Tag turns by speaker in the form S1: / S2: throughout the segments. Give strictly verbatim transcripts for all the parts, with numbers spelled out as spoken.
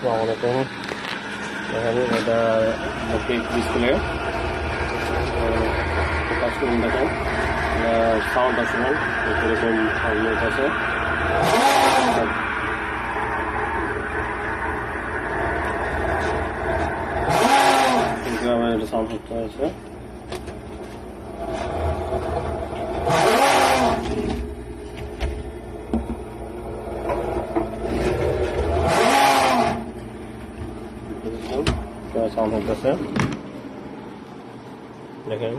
S1: আসসালামু আলাইকুম। দেখেন এটা ডিসপ্লে কাজ করুন, দেখেন সাউন্ড আছে, এরকম সাউন্ড আছে। এটা সাউন্ড হচ্ছে আছে সাউন্ড হচ্ছে দেখেন।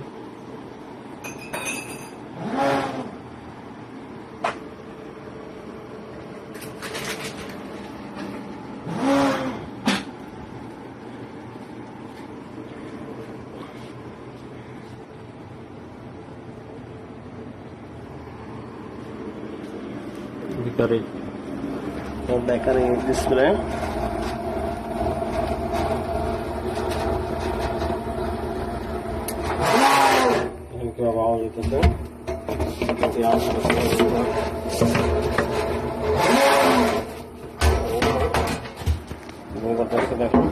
S1: ভিতরে বেকারি ডিসপ্লে আওয়াজ হইতেছে দেখুন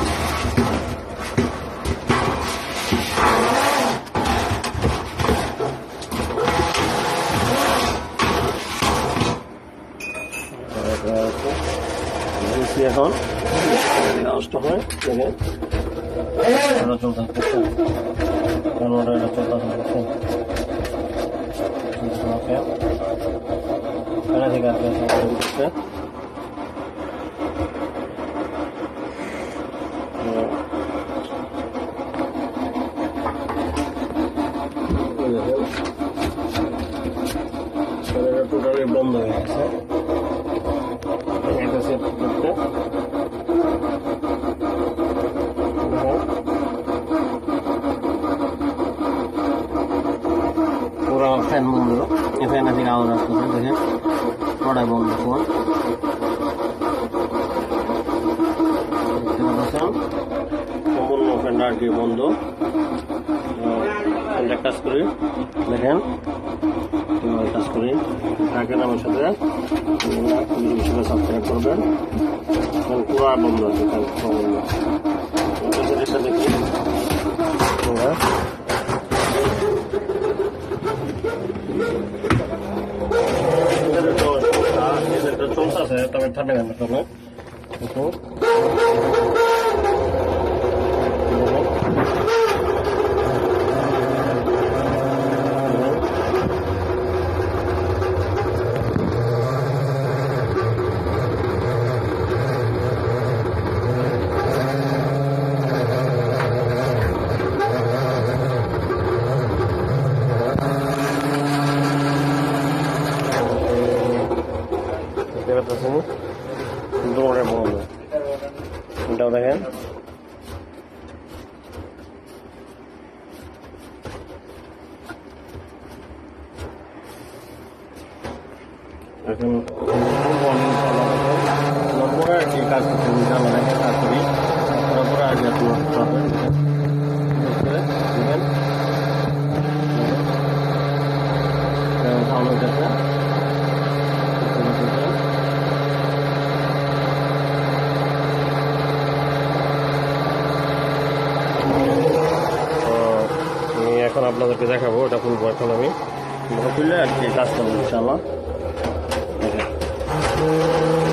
S1: এখন আওয়াজটা হয় দেখেন চলতে থাকতেছে টোটালি বন্ধ হয়ে গেছে। পুরো ফ্যান বন্ধ, এই ফ্যান থেকে আওয়াজ আসতেছে দেখেন, পুরোটাই বন্ধ। ফোন সম্পূর্ণ ফ্যানটা আর কি বন্ধ। ফ্যানটা কাজ করি দেখেন, কাজ করি থাকেন আমার সাথে, সাবস্ক্রাইব করবেন। পুরো বন্ধ আছে দেখি চলতেছে, তবে ঠান্ডা গান তবে দৌড়ে বন্ধ। এটাও দেখেন এখন আর কি কাজ করতে কাজ করি পুরো আর কি সাউন্ড হইতেছে এখন আপনাদেরকে দেখাবো। এটা খুলবো এখন আমি, খুললে আর কি কাজ করবো ইনশাআল্লাহ।